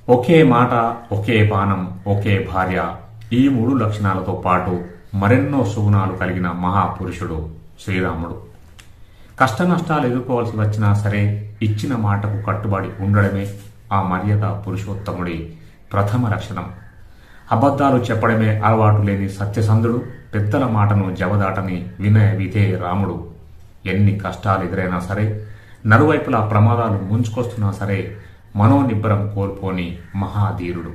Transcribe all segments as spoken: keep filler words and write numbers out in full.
ఒకే మాట, ఒకే బాణం, ఒకే భార్య, ఈ మూడు లక్షణాలతో పాటు మరెన్నో సుగుణాలు కలిగిన మహాపురుషుడు శ్రీరాముడు. కష్ట నష్టాలు ఎదుర్కోవాల్సి వచ్చినా సరే ఇచ్చిన మాటకు కట్టుబడి ఉండడమే ఆ మర్యాద పురుషోత్తముడి ప్రథమ లక్షణం. అబద్ధాలు చెప్పడమే అలవాటు లేని సత్యసంధుడు, పెద్దల మాటను జవదాటని వినయ విధే రాముడు. ఎన్ని కష్టాలు ఎదురైనా సరే, నలువైపులా ప్రమాదాలు ముంచుకొస్తున్నా సరే మనోనిబ్బరం కోల్పోని మహాధీరుడు.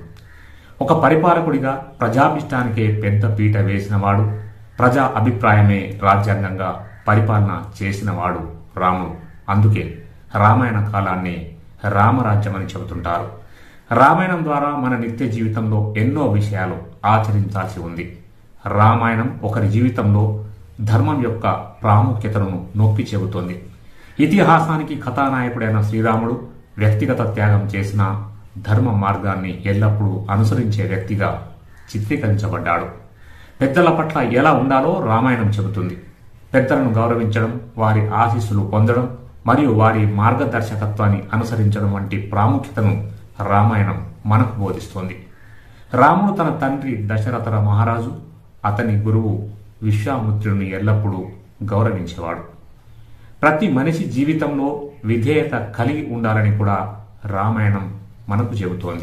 ఒక పరిపాలకుడిగా ప్రజాభిష్టానికే పెద్ద పీట వేసినవాడు, ప్రజా అభిప్రాయమే రాజ్యాంగంగా పరిపాలన చేసినవాడు రాముడు. అందుకే రామాయణ కాలాన్ని రామరాజ్యమని చెబుతుంటారు. రామాయణం ద్వారా మన నిత్య జీవితంలో ఎన్నో విషయాలు ఆచరించాల్సి ఉంది. రామాయణం ఒకరి జీవితంలో ధర్మం యొక్క ప్రాముఖ్యతను నొక్కి చెబుతోంది. ఇతిహాసానికి కథానాయకుడైన శ్రీరాముడు వ్యక్తిగత త్యాగం చేసిన ధర్మ మార్గాన్ని ఎల్లప్పుడూ అనుసరించే వ్యక్తిగా చిత్రీకరించబడ్డాడు. పెద్దల పట్ల ఎలా ఉండాలో రామాయణం చెబుతుంది. పెద్దలను గౌరవించడం, వారి ఆశీస్సులు పొందడం మరియు వారి మార్గదర్శకత్వాన్ని అనుసరించడం వంటి ప్రాముఖ్యతను రామాయణం మనకు బోధిస్తోంది. రాముడు తన తండ్రి దశరథ మహారాజు, అతని గురువు విశ్వామిత్రుని ఎల్లప్పుడూ గౌరవించేవాడు. ప్రతి మనిషి జీవితంలో విధేయత కలిగి ఉండాలని కూడా రామాయణం మనకు చెబుతోంది.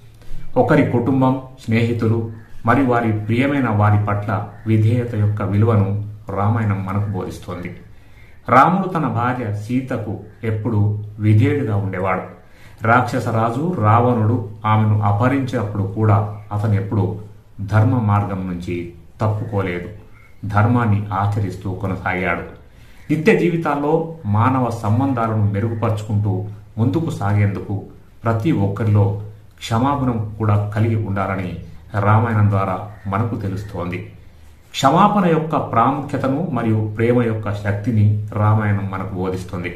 ఒకరి కుటుంబం, స్నేహితులు మరియు వారి ప్రియమైన వారి పట్ల విధేయత యొక్క విలువను రామాయణం మనకు బోధిస్తోంది. రాముడు తన భార్య సీతకు ఎప్పుడూ విధేయుడిగా ఉండేవాడు. రాక్షసరాజు రావణుడు ఆమెను అపహరించినప్పుడు కూడా అతను ఎప్పుడూ ధర్మ మార్గం నుంచి తప్పుకోలేదు. ధర్మాన్ని ఆచరిస్తూ కొనసాగాడు. నిత్య జీవితాల్లో మానవ సంబంధాలను మెరుగుపరుచుకుంటూ ముందుకు సాగేందుకు ప్రతి ఒక్కరిలో క్షమాగుణం కూడా కలిగి ఉండాలని రామాయణం ద్వారా మనకు తెలుస్తోంది. క్షమాపణ యొక్క ప్రాముఖ్యతను మరియు ప్రేమ యొక్క శక్తిని రామాయణం మనకు బోధిస్తుంది.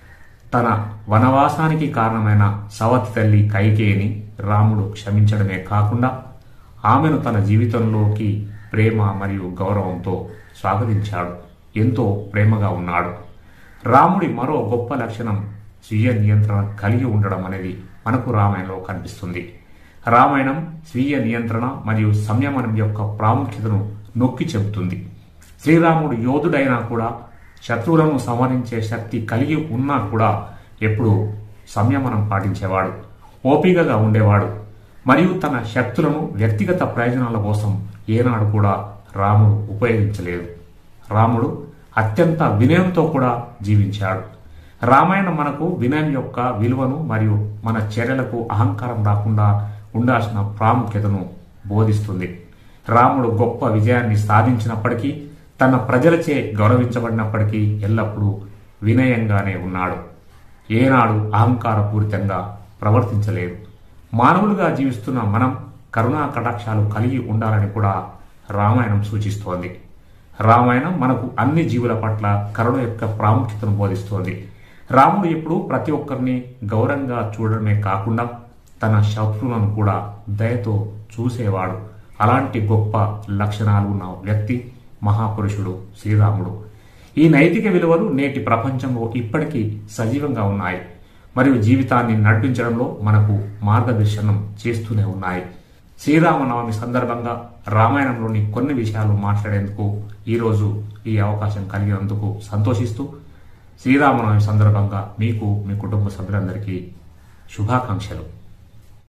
తన వనవాసానికి కారణమైన సవతి తల్లి కైకేయిని రాముడు క్షమించడమే కాకుండా ఆమెను తన జీవితంలోకి ప్రేమ మరియు గౌరవంతో స్వాగతించాడు. ఎంతో ప్రేమగా ఉన్నాడు. రాముడి మరో గొప్ప లక్షణం స్వీయ నియంత్రణ కలిగి ఉండడం అనేది మనకు రామాయణంలో కనిపిస్తుంది. రామాయణం స్వీయ నియంత్రణ మరియు సంయమనం యొక్క ప్రాముఖ్యతను నొక్కి చెబుతుంది. శ్రీరాముడు యోధుడైనా కూడా, శత్రువులను సంహరించే శక్తి కలిగి ఉన్నా కూడా ఎప్పుడూ సంయమనం పాటించేవాడు, ఓపికగా ఉండేవాడు మరియు తన శక్తులను వ్యక్తిగత ప్రయోజనాల కోసం ఏనాడు కూడా రాముడు ఉపయోగించలేదు. రాముడు అత్యంత వినయంతో కూడా జీవించాడు. రామాయణం మనకు వినయం యొక్క విలువను మరియు మన చర్యలకు అహంకారం రాకుండా ఉండాల్సిన ప్రాముఖ్యతను బోధిస్తుంది. రాముడు గొప్ప విజయాన్ని సాధించినప్పటికీ, తన ప్రజలచే గౌరవించబడినప్పటికీ ఎల్లప్పుడూ వినయంగానే ఉన్నాడు. ఏనాడు అహంకారపూరితంగా ప్రవర్తించలేదు. మానవులుగా జీవిస్తున్న మనం కరుణా కటాక్షాలు కలిగి ఉండాలని కూడా రామాయణం సూచిస్తోంది. రామాయణం మనకు అన్ని జీవుల పట్ల కరుణ యొక్క ప్రాముఖ్యతను బోధిస్తోంది. రాముడు ఎప్పుడు ప్రతి ఒక్కరిని గౌరవంగా చూడడమే కాకుండా తన శత్రువులను కూడా దయతో చూసేవాడు. అలాంటి గొప్ప లక్షణాలు ఉన్న వ్యక్తి మహాపురుషుడు శ్రీరాముడు. ఈ నైతిక విలువలు నేటి ప్రపంచంలో ఇప్పటికీ సజీవంగా ఉన్నాయి మరియు జీవితాన్ని నడిపించడంలో మనకు మార్గదర్శనం చేస్తూనే ఉన్నాయి. శ్రీరామనవమి సందర్భంగా రామాయణంలోని కొన్ని విషయాలు మాట్లాడేందుకు ఈరోజు ఈ అవకాశం కలిగినందుకు సంతోషిస్తూ, శ్రీరామనవమి సందర్భంగా మీకు, మీ కుటుంబ సభ్యులందరికీ శుభాకాంక్షలు.